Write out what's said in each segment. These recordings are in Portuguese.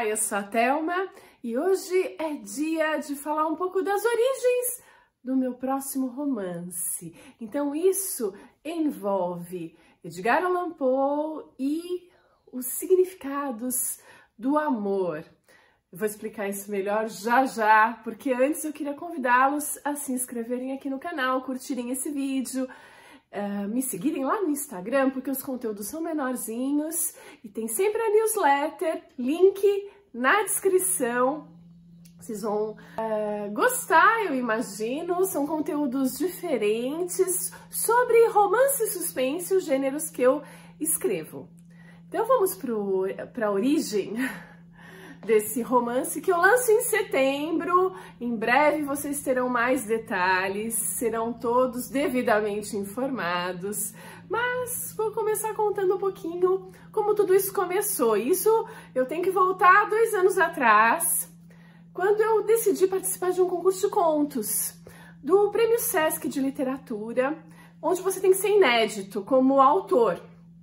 Olá, eu sou a Thelma e hoje é dia de falar um pouco das origens do meu próximo romance. Então isso envolve Edgar Allan Poe e os significados do amor. Eu vou explicar isso melhor já, porque antes eu queria convidá-los a se inscreverem aqui no canal, curtirem esse vídeo, me seguirem lá no Instagram, porque os conteúdos são menorzinhos e tem sempre a newsletter, link na descrição. Vocês vão gostar, eu imagino, são conteúdos diferentes sobre romance e suspense, os gêneros que eu escrevo. Então vamos para a origem desse romance que eu lanço em setembro. Em breve vocês terão mais detalhes, serão todos devidamente informados, mas vou começar contando um pouquinho como tudo isso começou. Isso eu tenho que voltar 2 anos atrás, quando eu decidi participar de um concurso de contos do Prêmio Sesc de Literatura, onde você tem que ser inédito como autor.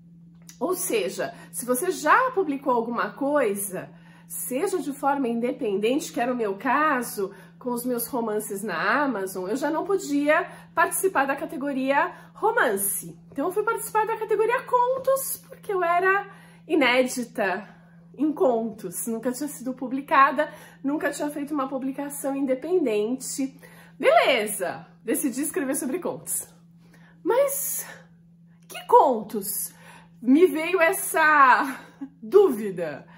Ou seja, se você já publicou alguma coisa, seja de forma independente, que era o meu caso, com os meus romances na Amazon, eu já não podia participar da categoria romance. Então eu fui participar da categoria contos, porque eu era inédita em contos. Nunca tinha sido publicada, nunca tinha feito uma publicação independente. Beleza, decidi escrever sobre contos. Mas que contos? Me veio essa dúvida.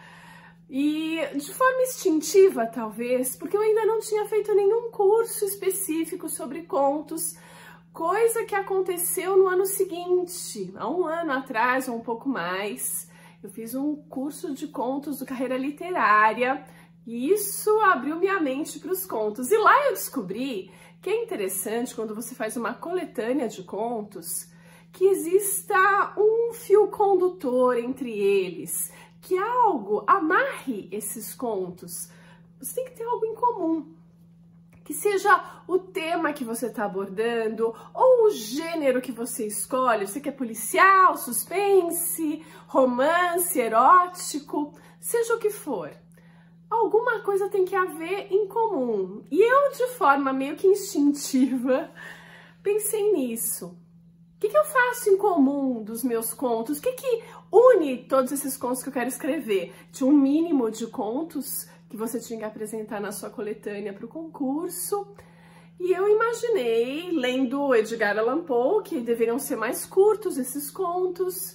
E de forma instintiva, talvez, porque eu ainda não tinha feito nenhum curso específico sobre contos, coisa que aconteceu no ano seguinte, há 1 ano atrás ou um pouco mais. Eu fiz um curso de contos do Carreira Literária e isso abriu minha mente para os contos. E lá eu descobri que é interessante, quando você faz uma coletânea de contos, que exista um fio condutor entre eles, que algo amarre esses contos. Você tem que ter algo em comum, que seja o tema que você está abordando ou o gênero que você escolhe. Você quer policial, suspense, romance, erótico, seja o que for. Alguma coisa tem que haver em comum. E eu, de forma meio que instintiva, pensei nisso. O que eu faço em comum dos meus contos? O que une todos esses contos que eu quero escrever? Tinha um mínimo de contos que você tinha que apresentar na sua coletânea para o concurso. E eu imaginei, lendo Edgar Allan Poe, que deveriam ser mais curtos esses contos,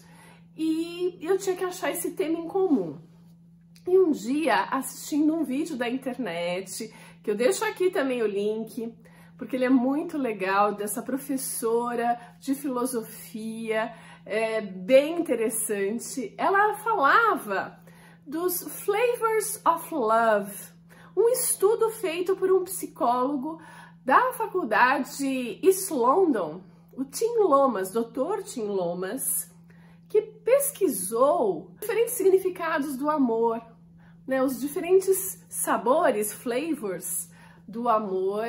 e eu tinha que achar esse tema em comum. E um dia, assistindo um vídeo da internet, que eu deixo aqui também o link, porque ele é muito legal, dessa professora de filosofia, bem interessante. Ela falava dos Flavors of Love, um estudo feito por um psicólogo da faculdade East London, o Tim Lomas, Dr. Tim Lomas, que pesquisou diferentes significados do amor, né, os diferentes sabores, flavors do amor,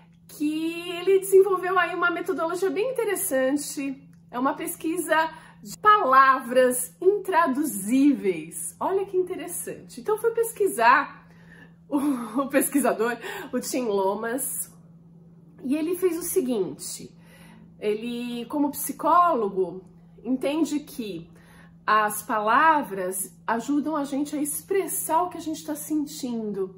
que ele desenvolveu aí uma metodologia bem interessante. É uma pesquisa de palavras intraduzíveis. Olha que interessante. Então fui pesquisar o pesquisador, o Tim Lomas, e ele fez o seguinte. Ele, como psicólogo, entende que as palavras ajudam a gente a expressar o que a gente está sentindo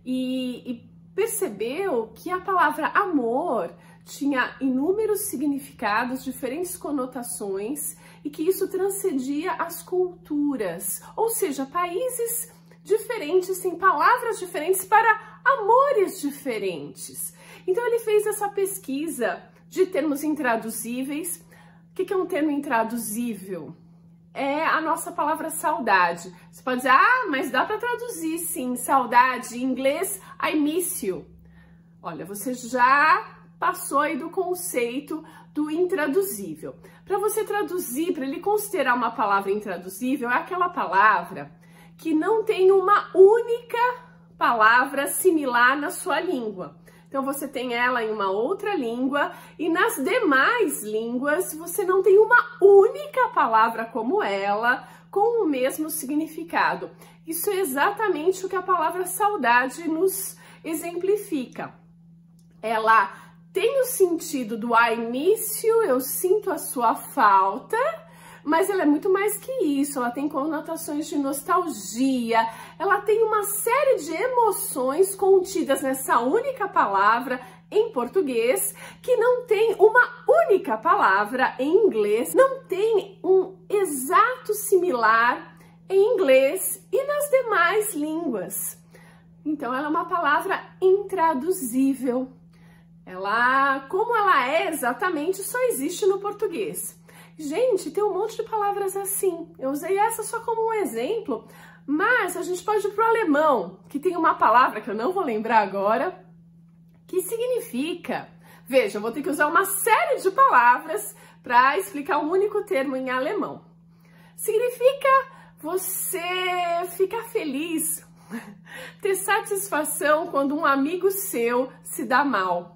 e percebeu que a palavra amor tinha inúmeros significados, diferentes conotações, e que isso transcendia as culturas, ou seja, países diferentes têm palavras diferentes para amores diferentes. Então ele fez essa pesquisa de termos intraduzíveis. O que é um termo intraduzível? É a nossa palavra saudade. Você pode dizer, ah, mas dá para traduzir sim, saudade, em inglês, I miss you. Olha, você já passou aí do conceito do intraduzível. Para você traduzir, para ele considerar uma palavra intraduzível, é aquela palavra que não tem uma única palavra similar na sua língua. Então você tem ela em uma outra língua e nas demais línguas você não tem uma única palavra como ela, com o mesmo significado. Isso é exatamente o que a palavra saudade nos exemplifica. Ela tem o sentido do início, eu sinto a sua falta, mas ela é muito mais que isso, ela tem conotações de nostalgia, ela tem uma série de emoções contidas nessa única palavra em português, que não tem uma única palavra em inglês, não tem um exato similar em inglês e nas demais línguas. Então, ela é uma palavra intraduzível. Como ela é exatamente, só existe no português. Gente, tem um monte de palavras assim. Eu usei essa só como um exemplo, mas a gente pode ir para o alemão, que tem uma palavra que eu não vou lembrar agora, que significa... Veja, eu vou ter que usar uma série de palavras para explicar um único termo em alemão. Significa você ficar feliz, ter satisfação quando um amigo seu se dá mal.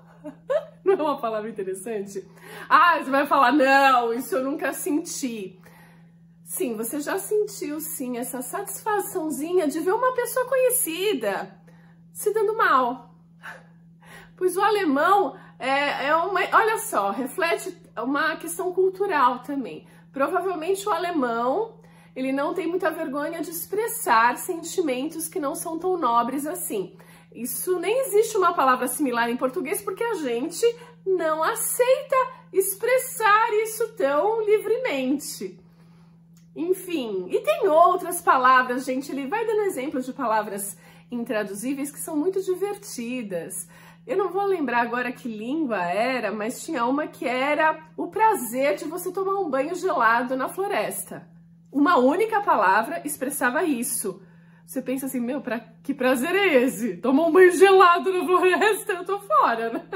Não é uma palavra interessante? Ah, você vai falar, não, isso eu nunca senti. Sim, você já sentiu, sim, essa satisfaçãozinha de ver uma pessoa conhecida se dando mal. Pois o alemão olha só, reflete uma questão cultural também. Provavelmente o alemão, ele não tem muita vergonha de expressar sentimentos que não são tão nobres assim. Isso nem existe uma palavra similar em português porque a gente não aceita expressar isso tão livremente. Enfim, e tem outras palavras, gente, ele vai dando exemplos de palavras intraduzíveis que são muito divertidas. Eu não vou lembrar agora que língua era, mas tinha uma que era o prazer de você tomar um banho gelado na floresta. Uma única palavra expressava isso. Você pensa assim, meu, que prazer é esse? Tomar um banho gelado na floresta? Eu tô fora, né?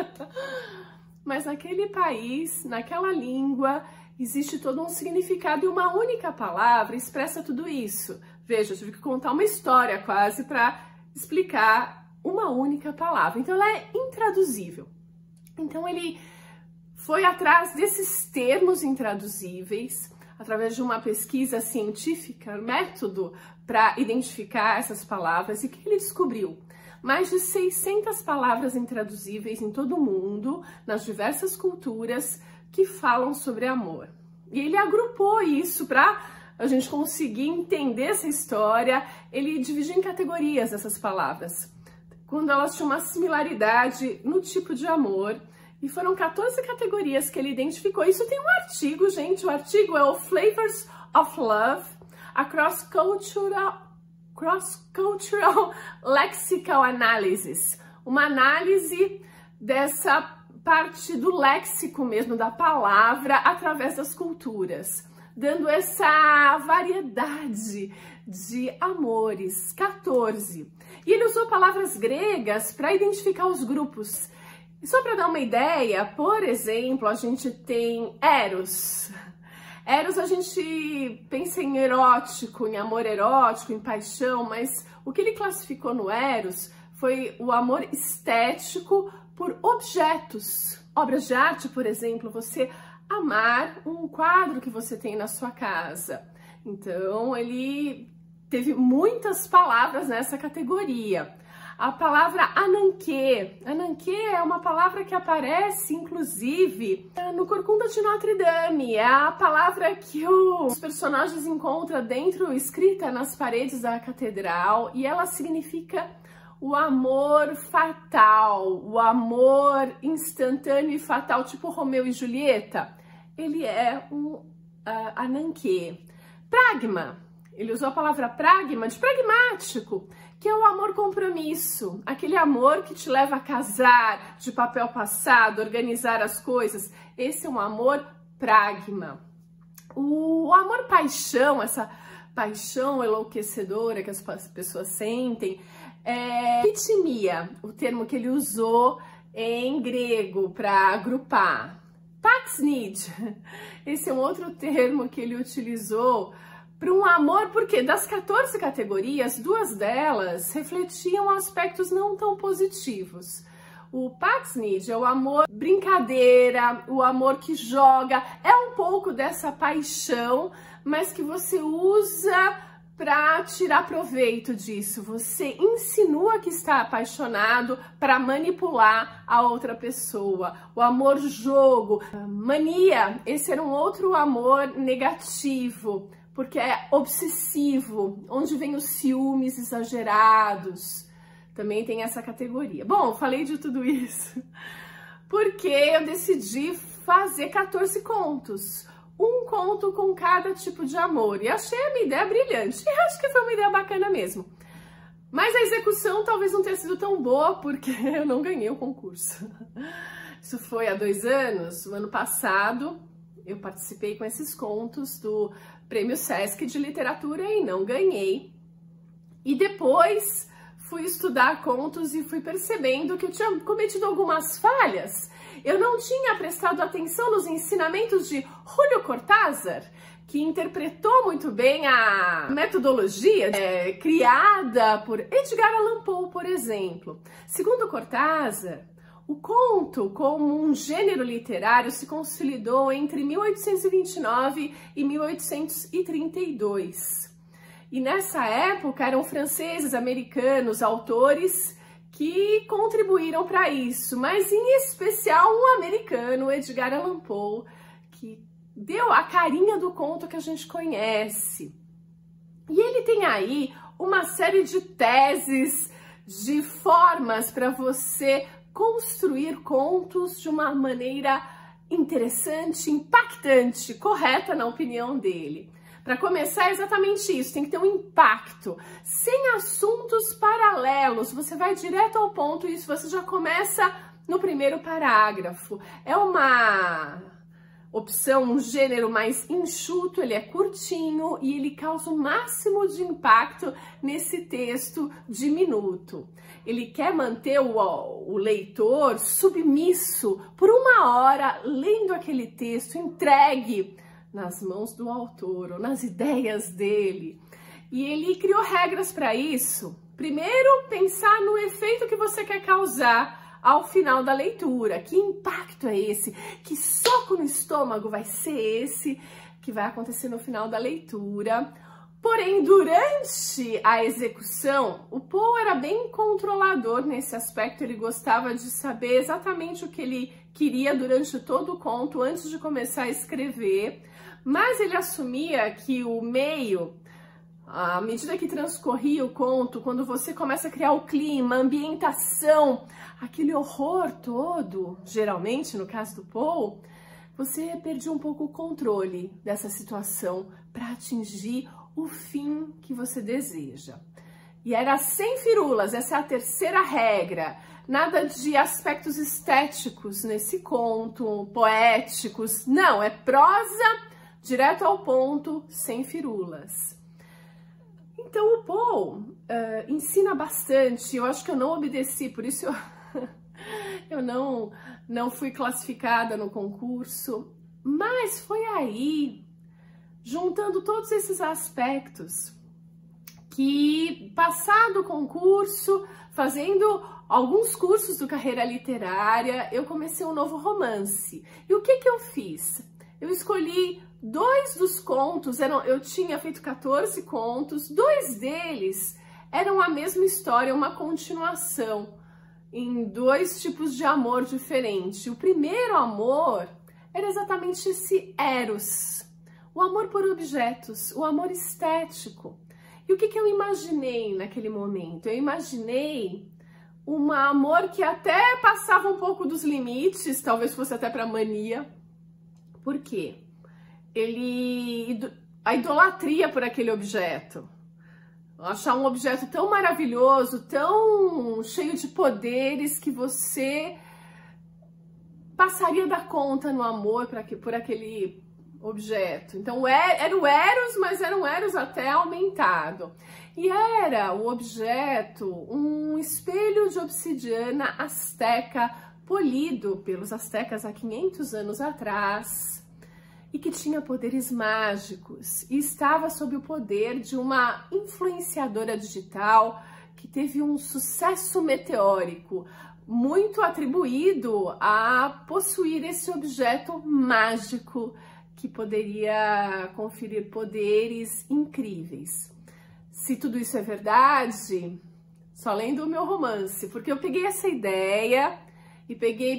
Mas naquele país, naquela língua, existe todo um significado e uma única palavra expressa tudo isso. Veja, eu tive que contar uma história quase para explicar uma única palavra. Então, ela é intraduzível. Então, ele foi atrás desses termos intraduzíveis, através de uma pesquisa científica, método para identificar essas palavras. E o que ele descobriu? Mais de 600 palavras intraduzíveis em todo o mundo, nas diversas culturas, que falam sobre amor. E ele agrupou isso para a gente conseguir entender essa história. Ele dividiu em categorias essas palavras, quando elas tinham uma similaridade no tipo de amor. E foram 14 categorias que ele identificou. Isso tem um artigo, gente. O artigo é o Flavors of Love, a Cross-Cultural Lexical Analysis. Uma análise dessa parte do léxico mesmo, da palavra, através das culturas, dando essa variedade de amores, 14. E ele usou palavras gregas para identificar os grupos. E só para dar uma ideia, por exemplo, a gente tem Eros. Eros a gente pensa em erótico, em amor erótico, em paixão, mas o que ele classificou no Eros foi o amor estético por objetos. Obras de arte, por exemplo, você amar um quadro que você tem na sua casa. Então, ele teve muitas palavras nessa categoria. A palavra ananquê. Ananquê é uma palavra que aparece, inclusive, no Corcunda de Notre Dame. É a palavra que os personagens encontram dentro, escrita nas paredes da catedral, e ela significa o amor fatal, o amor instantâneo e fatal, tipo Romeu e Julieta. Ele é um ananquê. Pragma. Ele usou a palavra pragma, de pragmático, que é o amor compromisso, aquele amor que te leva a casar, de papel passado, organizar as coisas. Esse é um amor pragma. O amor paixão, essa paixão enlouquecedora que as pessoas sentem, é pitimia, o termo que ele usou em grego para agrupar. Paxnid, esse é um outro termo que ele utilizou para um amor, porque das 14 categorias, 2 delas refletiam aspectos não tão positivos. O Paxnid é o amor brincadeira, o amor que joga, é um pouco dessa paixão, mas que você usa para tirar proveito disso. Você insinua que está apaixonado para manipular a outra pessoa. O amor jogo, mania, esse era um outro amor negativo, porque é obsessivo, onde vem os ciúmes exagerados. Também tem essa categoria. Bom, falei de tudo isso porque eu decidi fazer 14 contos. Um conto com cada tipo de amor. E achei a minha ideia brilhante. E acho que foi uma ideia bacana mesmo. Mas a execução talvez não tenha sido tão boa, porque eu não ganhei o concurso. Isso foi há 2 anos. No ano passado, eu participei com esses contos do Prêmio Sesc de Literatura e não ganhei. E depois fui estudar contos e fui percebendo que eu tinha cometido algumas falhas. Eu não tinha prestado atenção nos ensinamentos de Julio Cortázar, que interpretou muito bem a metodologia criada por Edgar Allan Poe, por exemplo. Segundo Cortázar, o conto como um gênero literário se consolidou entre 1829 e 1832. E nessa época eram franceses, americanos, autores que contribuíram para isso, mas em especial um americano, Edgar Allan Poe, que deu a carinha do conto que a gente conhece. E ele tem aí uma série de teses, de formas para você construir contos de uma maneira interessante, impactante, correta na opinião dele. Para começar, é exatamente isso, tem que ter um impacto, sem assuntos paralelos, você vai direto ao ponto e isso você já começa no primeiro parágrafo. É uma opção, um gênero mais enxuto, ele é curtinho e ele causa o máximo de impacto nesse texto diminuto. Ele quer manter o leitor submisso por 1 hora, lendo aquele texto, entregue nas mãos do autor, ou nas ideias dele. E ele criou regras para isso. Primeiro, pensar no efeito que você quer causar ao final da leitura. Que impacto é esse? Que soco no estômago vai ser esse que vai acontecer no final da leitura? Porém, durante a execução, o Poe era bem controlador nesse aspecto. Ele gostava de saber exatamente o que ele queria durante todo o conto, antes de começar a escrever. Mas ele assumia que o meio, à medida que transcorria o conto, quando você começa a criar o clima, a ambientação, aquele horror todo, geralmente no caso do Poe, você perdia um pouco o controle dessa situação para atingir o fim que você deseja. E era sem firulas, essa é a terceira regra. Nada de aspectos estéticos nesse conto, poéticos. Não, é prosa direto ao ponto, sem firulas. Então o Poe ensina bastante. Eu acho que eu não obedeci, por isso eu não fui classificada no concurso. Mas foi aí, juntando todos esses aspectos, que passado o concurso, fazendo alguns cursos do Carreira Literária, eu comecei um novo romance. E o que eu fiz? Eu escolhi 2 dos contos, eu tinha feito 14 contos, 2 deles eram a mesma história, uma continuação, em 2 tipos de amor diferentes. O primeiro amor era exatamente esse eros, o amor por objetos, o amor estético. E o que eu imaginei naquele momento? Eu imaginei um amor que até passava um pouco dos limites, talvez fosse até para mania. Por quê? A idolatria por aquele objeto. Achar um objeto tão maravilhoso, tão cheio de poderes, que você passaria da conta no amor por aquele objeto. Então era o Eros, mas era um Eros até aumentado. E era o objeto um espelho de obsidiana asteca, polido pelos astecas há 500 anos atrás, e que tinha poderes mágicos, e estava sob o poder de uma influenciadora digital que teve um sucesso meteórico, muito atribuído a possuir esse objeto mágico que poderia conferir poderes incríveis. Se tudo isso é verdade, só lendo o meu romance, porque eu peguei essa ideia e peguei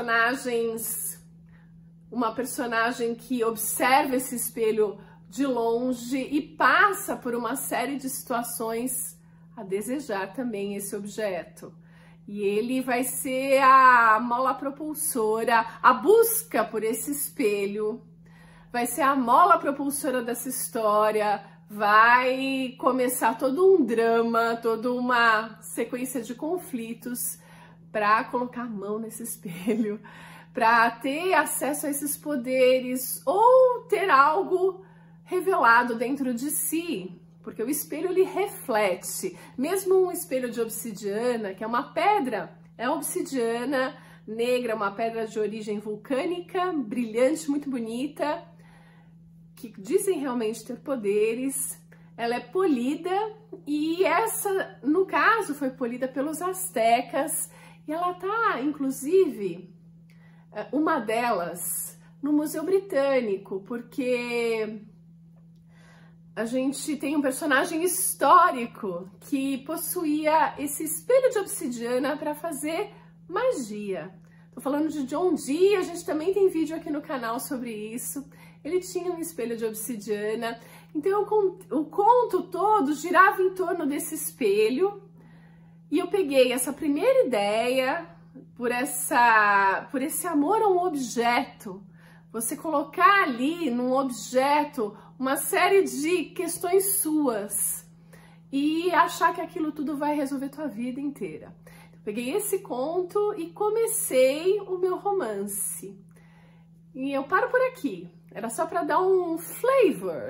uma personagem que observa esse espelho de longe e passa por uma série de situações a desejar também esse objeto. E ele vai ser a mola propulsora, a busca por esse espelho, vai ser a mola propulsora dessa história, vai começar todo um drama, toda uma sequência de conflitos para colocar a mão nesse espelho, para ter acesso a esses poderes ou ter algo revelado dentro de si. Porque o espelho, ele reflete, mesmo um espelho de obsidiana, que é uma pedra, é obsidiana negra, uma pedra de origem vulcânica, brilhante, muito bonita, que dizem realmente ter poderes. Ela é polida e essa, no caso, foi polida pelos astecas e ela tá, inclusive, uma delas no Museu Britânico, porque a gente tem um personagem histórico que possuía esse espelho de obsidiana para fazer magia. Tô falando de John Dee, a gente também tem vídeo aqui no canal sobre isso. Ele tinha um espelho de obsidiana, então o conto todo girava em torno desse espelho e eu peguei essa primeira ideia por esse amor a um objeto. Você colocar ali num objeto uma série de questões suas e achar que aquilo tudo vai resolver tua vida inteira. Eu peguei esse conto e comecei o meu romance. E eu paro por aqui. Era só para dar um flavor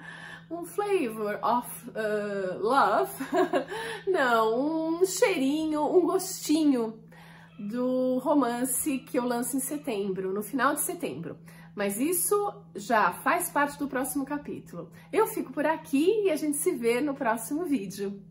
of love. Não, um cheirinho, um gostinho do romance que eu lanço em setembro, no final de setembro. Mas isso já faz parte do próximo capítulo. Eu fico por aqui e a gente se vê no próximo vídeo.